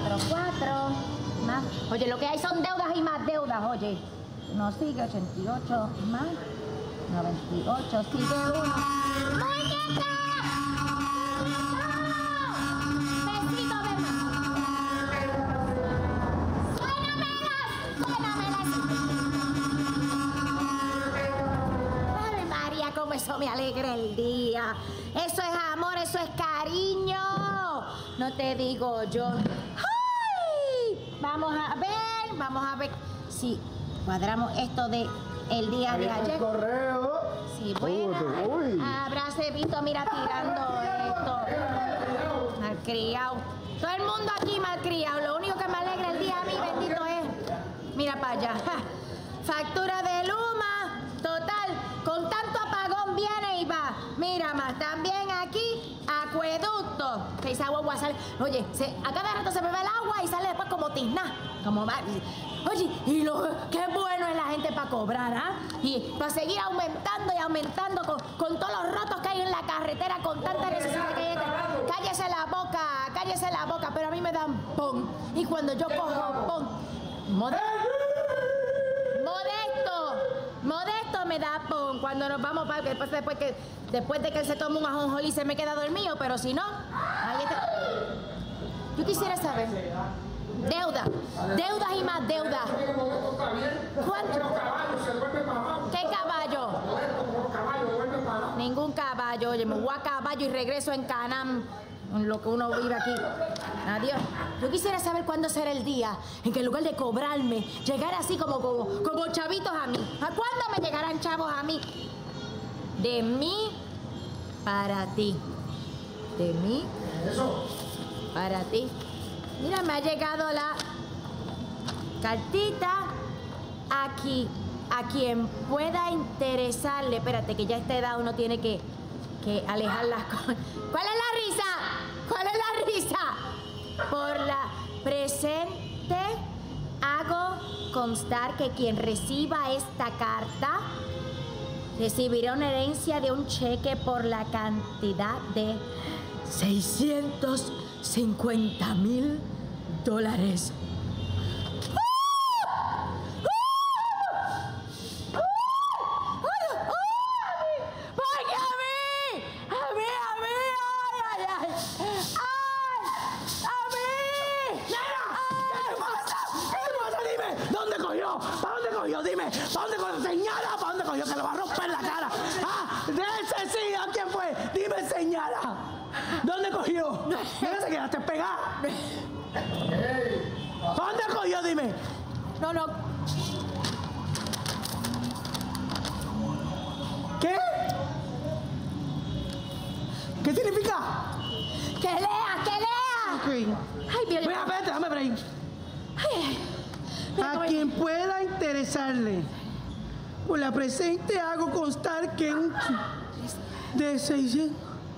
4, más. Oye, lo que hay son deudas y más deudas, oye. No sigue, 88 más 98, sigue 1. ¡Muñeca! ¡Besito, bebé! ¡Suénamelas! ¡Ay, María, cómo eso me alegra el día! Eso es amor, eso es cariño. No te digo yo. ¡Ay! Vamos a ver si cuadramos esto de el día de ayer. El correo. Sí, bueno. Habráse visto, mira, tirando esto. Malcriado. Todo el mundo aquí malcriado. Lo único que me alegra el día a mí, bendito es. Mira para allá. ¡Ja! Factura de Luma. Total, con tanto apagón viene y va. Mira más, también aquí, acueducto. Que esa agua sale. Oye, a cada rato se bebe el agua y sale después como tizna. Como va. Oye, y qué bueno es la gente para cobrar, ¿ah? Y para seguir aumentando y aumentando con todos los rotos que hay en la carretera, con tanta necesidad que hay. Cállese la boca, pero a mí me dan pon. Y cuando yo cojo pon, Modesto me da pon. Cuando nos vamos para después de que él se toma un ajonjolí se me queda dormido, pero si no, ahí está. Yo quisiera saber. Deudas y más deudas. ¿Cuánto? ¿Qué caballo? Ningún caballo. Oye, me voy a caballo y regreso en Canam, en lo que uno vive aquí. Adiós. Yo quisiera saber cuándo será el día en que en lugar de cobrarme, llegar así como chavitos a mí. ¿A cuándo me llegarán chavos a mí? De mí para ti. De mí para ti. Mira, me ha llegado la cartita aquí. A quien pueda interesarle. Espérate, que ya a esta edad uno tiene que alejar las cosas. ¿Cuál es la risa? ¿Cuál es la risa? Por la presente hago constar que quien reciba esta carta recibirá una herencia de un cheque por la cantidad de $650,000. Dime, ¿para dónde cogió? Señala, ¿para dónde cogió? Que le va a romper la cara. ¡Ah! ¡De ese sí! ¿A quién fue? Dime, señala. ¿Dónde cogió? ¿Dónde se quedaste pegada? ¿Para dónde cogió? Dime. No. ¿Qué? ¿Qué significa? ¡Que lea! Okay. Ay, mira. Mira, espérate, déjame ver ahí. Mira, A quien pueda interesarle, por la presente hago constar que un de 600.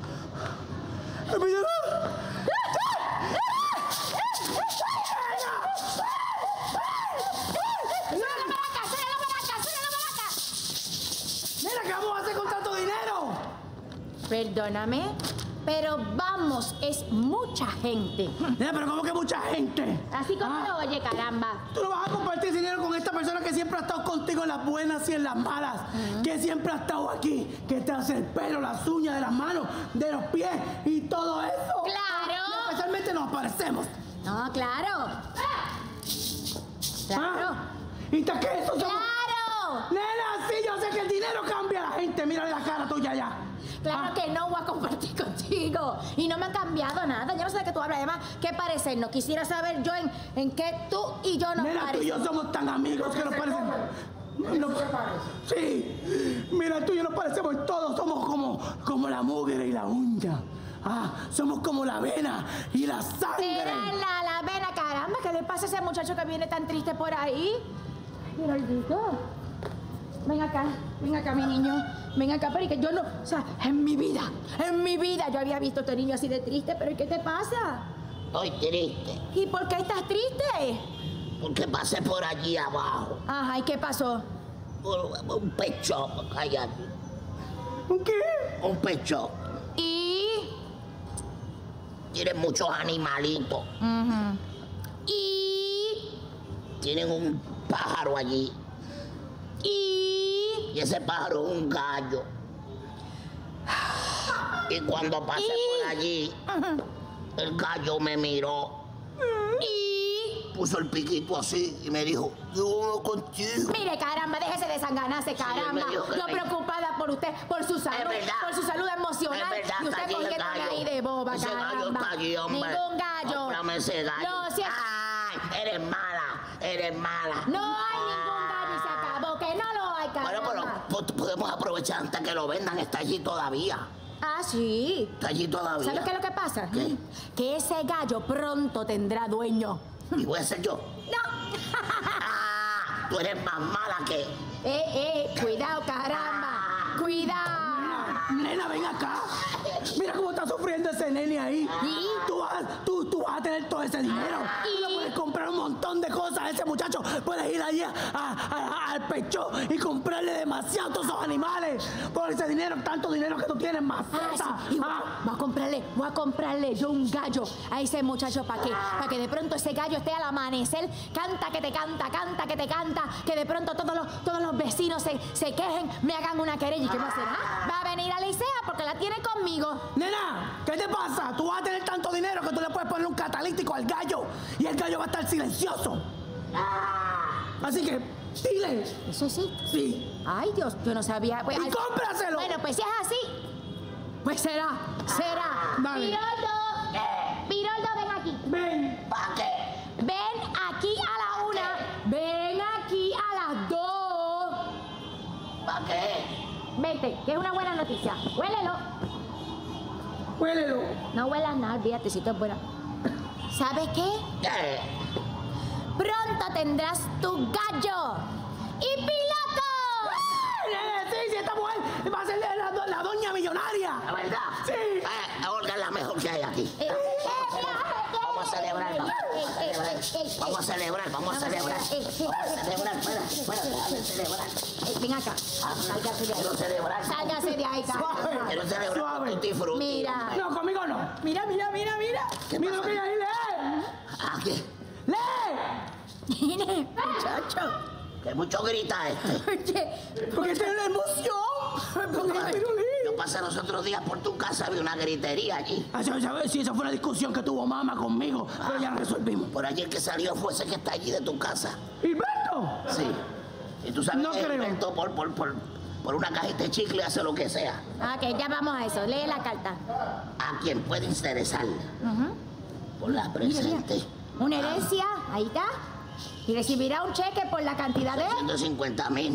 Mira, ¿qué vamos a hacer con tanto dinero? Perdóname, pero vamos, es mucha gente. Mira, pero ¿cómo que mucha gente? Así como lo oye, caramba. Tú no vas a compartir dinero con esta persona que siempre ha estado contigo en las buenas y en las malas. Que siempre ha estado aquí, que te hace el pelo, las uñas de las manos, de los pies y todo eso. ¡Claro! Y especialmente nos parecemos. No, claro. Claro. ¿Y te qué eso? ¡Claro! Nena, sí, yo sé que el dinero cambia a la gente. Mira la cara tuya ya. Claro que no voy a compartir contigo. Y no me ha cambiado nada. Yo no sé de qué tú hablas. Además, ¿qué parecernos? Quisiera saber yo en qué tú y yo nos Mira, parecemos. tú y yo somos tan amigos que nos parecemos. No, sí. Mira, tú y yo nos parecemos en todo. Somos como la mugre y la uña. Somos como la vena y la sangre. Será la vena, caramba. ¿Qué le pasa a ese muchacho que viene tan triste por ahí? Mira, Aldito. Ven acá, mi niño. Ven acá, pero que yo no... O sea, en mi vida yo había visto a este niño así de triste. ¿Pero qué te pasa? Estoy triste. ¿Y por qué estás triste? Porque pasé por allí abajo. Ajá, ¿y qué pasó? Un pet shop, allá. ¿Un qué? Un pet shop. Y... Tiene muchos animalitos. tienen un pájaro allí. Y ese pájaro es un gallo. Y cuando pasé por allí, el gallo me miró. Y puso el piquito así y me dijo, yo voy contigo. mire, caramba, déjese de sanganarse, caramba. Yo preocupada por usted, por su salud, por su salud emocional. verdad, y usted cogiéndome ahí de boba, ese caramba. gallo está allí, hombre. Ningún gallo. Cómprame ese gallo. No, si es... Ay, eres mala, eres mala. No hay ningún gallo y se acabó, que no lo hay, caramba. Bueno, pero podemos aprovechar antes que lo vendan, está allí todavía. Ah, sí. Está allí todavía. ¿Sabes qué es lo que pasa? ¿Qué? Que ese gallo pronto tendrá dueño. ¿Y voy a ser yo? No. Ah, tú eres más mala que... Cuidado, caramba. Cuidado. Nena, ven acá. Mira cómo está sufriendo ese nene ahí. ¿Y? Tú vas a tener todo ese dinero. Tú le puedes comprar un montón de cosas a ese muchacho. Puedes ir allí al pecho y comprarle demasiado a todos esos animales. Por ese dinero, tanto dinero que tú tienes, más. Sí. Voy a comprarle yo un gallo a ese muchacho para que de pronto ese gallo esté al amanecer, canta que te canta, que de pronto todos los vecinos se quejen, me hagan una querella. ¿Y qué va a hacer? Va a venir a Licea porque la tiene conmigo. Nena, ¿qué te pasa? Tú vas a tener tanto dinero que tú le puedes poner un catalítico al gallo y el gallo va a estar silencioso. Así que, dile. ¿Eso sí? Sí. Ay, Dios, yo no sabía. Pues, ¡Y cómpraselo! Bueno, pues si es así, pues será. Dale. Piroldo, ven aquí. Ven. ¿Para qué? Ven aquí a la 1. Ven aquí a las 2. ¿Para qué? Vete, que es una buena noticia. Huélelo. Huélelo. No huelas nada, olvídate si esto es buena. ¿Sabes qué? ¿Qué? Pronto tendrás tu gallo y piloto. Sí, esta mujer va a ser la doña millonaria. ¿La verdad? Sí. Olga es la mejor que hay aquí. Vamos a celebrar, vamos a celebrar. Ven acá. Sálgase de ahí. Quiero celebrar. Sálgase de ahí, caramba. Quiero celebrar Suave. con Tutti Frutti. Mira. No, conmigo no. Mira. ¿Qué Mira pasa? lo que hay ahí, lee. Aquí. ¡Lee! Mire, muchacho. Que mucho grita este. Oye, Porque tiene la emoción. Yo pasé los otros días por tu casa, vi una gritería allí. Sí, esa fue una discusión que tuvo mamá conmigo, pero ya resolvimos. Por allí el que salió fue ese que está allí de tu casa. ¿Hilberto? Sí. Y tú sabes No que creo. Hilberto por una cajita de chicle hace lo que sea. ok, ya vamos a eso. Lee la carta. A quien puede interesarle. Por la presente. Una herencia, ahí está. Y recibirá un cheque por la cantidad de... 150,000.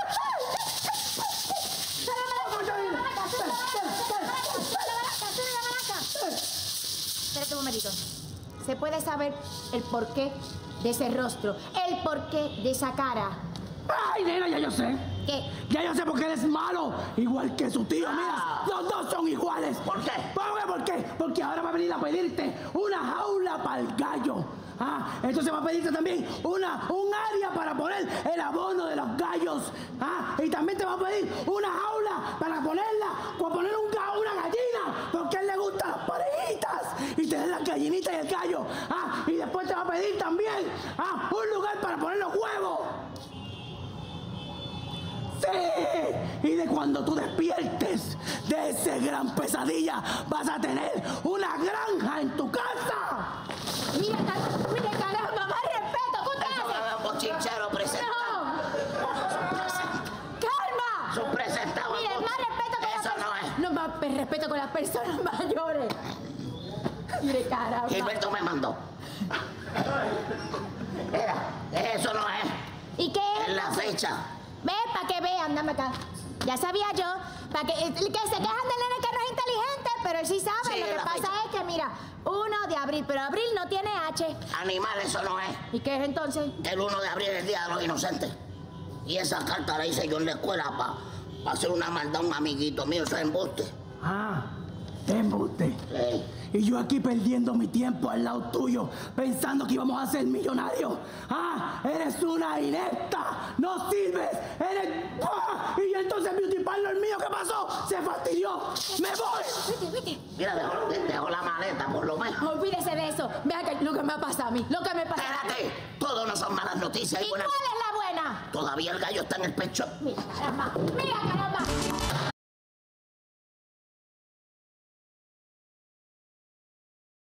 Espérate un momentito. ¿Se puede saber el porqué de ese rostro? El porqué de esa cara. Ay, nena, ya yo sé. ¿Qué? Ya yo sé por qué eres malo, igual que su tío. Mira, los dos son iguales. ¿Por qué? ¿Por qué? Porque ahora va a venir a pedirte una jaula para el gallo. Entonces va a pedirte también un área para poner el abono de los gallos. Y también te va a pedir una jaula para poner una gallina, porque a él le gustan las parejitas y tener las gallinitas y el gallo. Y después te va a pedir también un lugar para poner los huevos. Sí, y de cuando tú despiertes de esa gran pesadilla vas a tener una granja en tu casa. Mira, caramba, más respeto. ¿Qué usted Eso hace? es un bochinchero presentado. ¡Calma! Son presentados. Mire, más respeto con Eso las no es. No, más respeto con las personas mayores. Mire, caramba. Gilberto me mandó. Mira, eso no es. ¿Y qué Es es? la fecha. Ve, para que vean, dame acá. Ya sabía yo, para que se quejan del nene que no es inteligente, pero él sí sabe. Sí, Lo que la pasa fecha. es que, mira, 1 de abril, pero abril no tiene H. Animal, eso no es. ¿Y qué es entonces? El 1 de abril es el Día de los Inocentes. Y esa carta la hice yo en la escuela para hacer una maldad a un amiguito mío. Eso es embuste. Embuste. Sí. Y yo aquí perdiendo mi tiempo al lado tuyo, pensando que íbamos a ser millonarios. Eres una inepta, no sirves, eres... Y entonces el beauty parlor mío, ¿qué pasó? Se fastidió, me voy. Vete. Mira, dejó la maleta por lo menos. Olvídese de eso. Vea que lo que me pasa a mí, lo que me pasa. Espérate, todo no no son malas noticias. ¿Y cuál es la buena? Todavía el gallo está en el pecho. Mira, caramba. Mira, caramba.